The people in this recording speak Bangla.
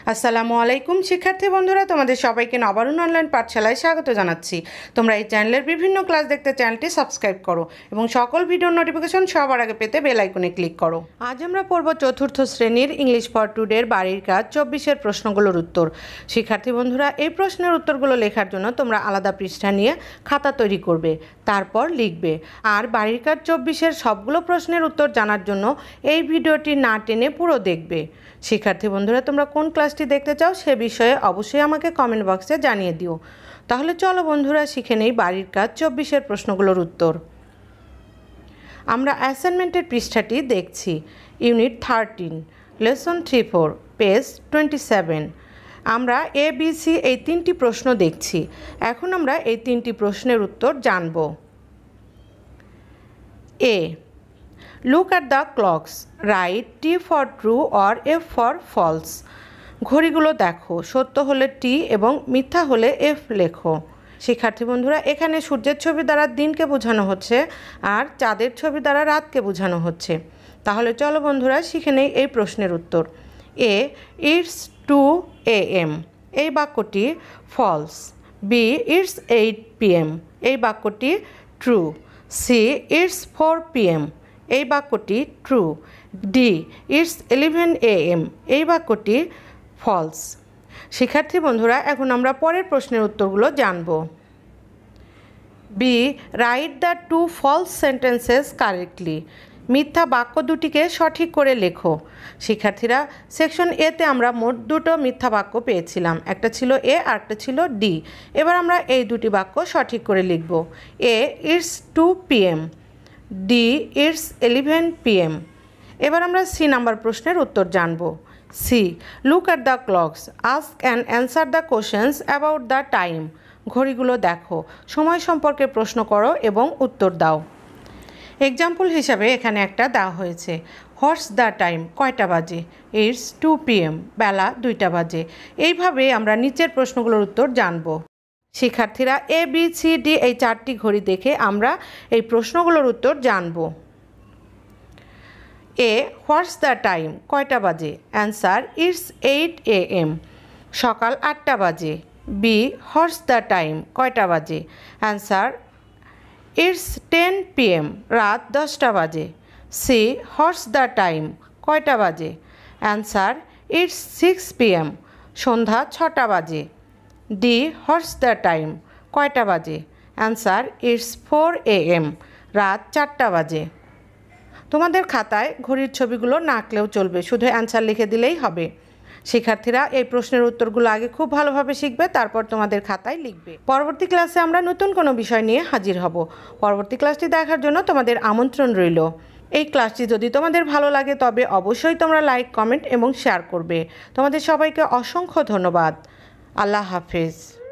আসসালামু আলাইকুম শিক্ষার্থী বন্ধুরা, তোমাদের সবাইকে নবারুণ অনলাইন পাঠশালায় স্বাগত জানাচ্ছি। তোমরা এই চ্যানেলের বিভিন্ন ক্লাস দেখতে চ্যানেলটি সাবস্ক্রাইব করো এবং সকল ভিডিওর নোটিফিকেশন সবার আগে পেতে বেল আইকনে ক্লিক করো। আজ আমরা পড়ব চতুর্থ শ্রেণীর ইংলিশ ফর টুডের বাড়ির কাজ 24-এর প্রশ্নগুলোর উত্তর। শিক্ষার্থী বন্ধুরা, এই প্রশ্নের উত্তরগুলো লেখার জন্য তোমরা আলাদা পৃষ্ঠা নিয়ে খাতা তৈরি করবে, তারপর লিখবে। আর বাড়ির কাজ 24-এর সবগুলো প্রশ্নের উত্তর জানার জন্য এই ভিডিওটি না টেনে পুরো দেখবে। শিক্ষার্থী বন্ধুরা, তোমরা কোন ক্লাসটি দেখতে চাও সে বিষয়ে অবশ্যই আমাকে কমেন্ট বক্সে জানিয়ে দিও। তাহলে চলো বন্ধুরা, শিখে নেই বাড়ির কাজ 24-এর প্রশ্নগুলোর উত্তর। আমরা অ্যাসাইনমেন্টের পৃষ্ঠাটি দেখছি, ইউনিট 13, লেসন 3-4, পেজ 27। আমরা ABC এই 3টি প্রশ্ন দেখছি। এখন আমরা এই 3টি প্রশ্নের উত্তর জানব। A. Look at the clocks. Write T for true or F for false. ঘড়িগুলো দেখো, সত্য হলে T এবং মিথ্যা হলে F লেখো। শিক্ষার্থী বন্ধুরা, এখানে সূর্যের ছবি দ্বারা দিনকে বোঝানো হচ্ছে আর চাঁদের ছবি দ্বারা রাতকে বোঝানো হচ্ছে। তাহলে চলো বন্ধুরা, শিখে নেই এই প্রশ্নের উত্তর। A. It's 2 AM. এই বাক্যটি ফলস। B. It's 8 PM. এই বাক্যটি ট্রু। C. It's 4 PM. এই বাক্যটি ট্রু। ডি. It's 11 AM. এই বাক্যটি ফলস। শিক্ষার্থী বন্ধুরা, এখন আমরা পরের প্রশ্নের উত্তরগুলো জানব। B. Write the 2 false sentences correctly. মিথ্যা বাক্য দুটিকে সঠিক করে লেখো। শিক্ষার্থীরা, সেকশন এতে আমরা মোট 2টো মিথ্যা বাক্য পেয়েছিলাম, একটা ছিল এ আর একটা ছিল ডি। এবার আমরা এই দুটি বাক্য সঠিক করে লিখব। A. It's 2 PM. D. It's 11 PM. এবার আমরা সি নাম্বার প্রশ্নের উত্তর জানব। C. Look at the clocks, ask and answer the questions about the time. ঘড়িগুলো দেখো, সময় সম্পর্কে প্রশ্ন করো এবং উত্তর দাও। এক্সাম্পল হিসাবে এখানে একটা দেওয়া হয়েছে, হোয়াটস দ্য টাইম, কয়টা বাজে? ইটস 2 PM, বেলা 2টা বাজে। এইভাবে আমরা নিচের প্রশ্নগুলোর উত্তর জানব। শিক্ষার্থীরা, এ বি সি ডি এই 4টি ঘড়ি দেখে আমরা এই প্রশ্নগুলোর উত্তর জানব। এ. হোয়াটস দ্য টাইম, কয়টা বাজে? অ্যান্সার, ইটস 8 AM, সকাল 8টা বাজে। বি. হোয়াটস দ্য টাইম, কয়টা বাজে? অ্যান্সার, ইটস 10 PM, রাত 10টা বাজে। সি. হোয়াটস দ্য টাইম, কয়টা বাজে? অ্যান্সার, ইটস 6 PM, সন্ধ্যা 6টা বাজে। ডি. হোয়াটস দ্য টাইম, কয়টা বাজে? অ্যান্সার, ইটস 4 AM, রাত 4টা বাজে। তোমাদের খাতায় ঘড়ির ছবিগুলো না আঁকলেও চলবে, শুধু অ্যান্সার লিখে দিলেই হবে। শিক্ষার্থীরা, এই প্রশ্নের উত্তরগুলো আগে খুব ভালোভাবে শিখবে, তারপর তোমাদের খাতায় লিখবে। পরবর্তী ক্লাসে আমরা নতুন কোনো বিষয় নিয়ে হাজির হব। পরবর্তী ক্লাসটি দেখার জন্য তোমাদের আমন্ত্রণ রইল। এই ক্লাসটি যদি তোমাদের ভালো লাগে তবে অবশ্যই তোমরা লাইক, কমেন্ট এবং শেয়ার করবে। তোমাদের সবাইকে অসংখ্য ধন্যবাদ। আল্লাহ হাফেজ।